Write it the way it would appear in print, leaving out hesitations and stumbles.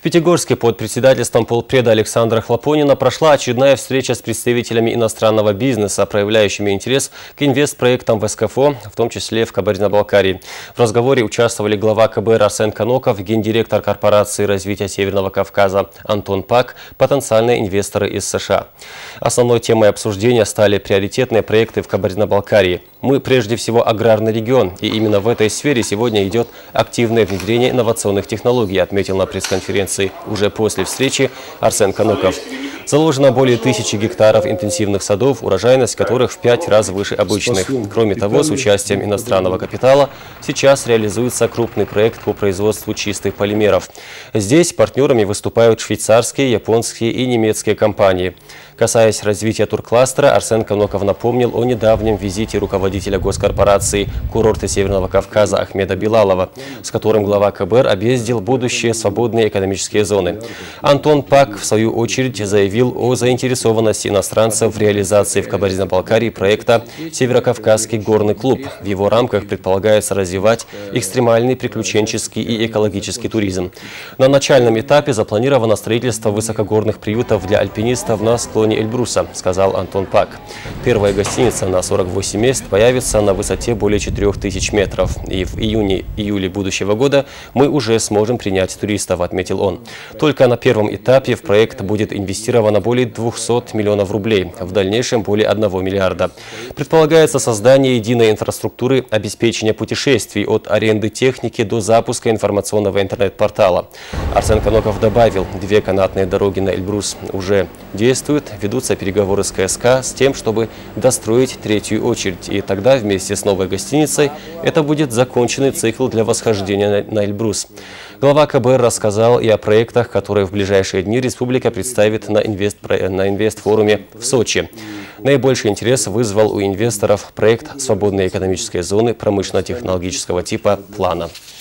Пятигорске под председательством полпреда Александра Хлопонина прошла очередная встреча с представителями иностранного бизнеса, проявляющими интерес к инвестпроектам в СКФО, в том числе в Кабардино-Балкарии. В разговоре участвовали глава КБР Арсен Коноков, гендиректор корпорации развития Северного Кавказа Антон Пак, потенциальные инвесторы из США. Основной темой обсуждения стали приоритетные проекты в Кабардино-Балкарии. Мы прежде всего аграрный регион, и именно в этой сфере сегодня идет активное внедрение инновационных технологий, отметил на пресс-конференции уже после встречи Арсен Коноков. Заложено более 1000 гектаров интенсивных садов, урожайность которых в 5 раз выше обычных. Кроме того, с участием иностранного капитала сейчас реализуется крупный проект по производству чистых полимеров. Здесь партнерами выступают швейцарские, японские и немецкие компании. Касаясь развития туркластера, Арсен Коноков напомнил о недавнем визите руководителя госкорпорации «Курорты Северного Кавказа» Ахмеда Билалова, с которым глава КБР объездил будущие свободные экономические зоны. Антон Пак, в свою очередь, заявил о заинтересованности иностранцев в реализации в Кабардино-Балкарии проекта «Северокавказский горный клуб». В его рамках предполагается развивать экстремальный приключенческий и экологический туризм. На начальном этапе запланировано строительство высокогорных приютов для альпинистов на склоне Эльбруса, сказал Антон Пак. Первая гостиница на 48 мест появится на высоте более 4000 метров. И в июне-июле будущего года мы уже сможем принять туристов, отметил он. Только на первом этапе в проект будет инвестировано более 200 миллионов рублей, в дальнейшем более 1 миллиарда. Предполагается создание единой инфраструктуры обеспечения путешествий от аренды техники до запуска информационного интернет-портала. Арсен Коноков добавил, 2 канатные дороги на Эльбрус уже действуют, ведутся переговоры с КСК с тем, чтобы достроить 3-ю очередь. И тогда вместе с новой гостиницей это будет законченный цикл для восхождения на Эльбрус. Глава КБР рассказал и о проектах, которые в ближайшие дни республика представит на инвестфоруме в Сочи. Наибольший интерес вызвал у инвесторов проект свободной экономической зоны промышленно-технологического типа «Плана».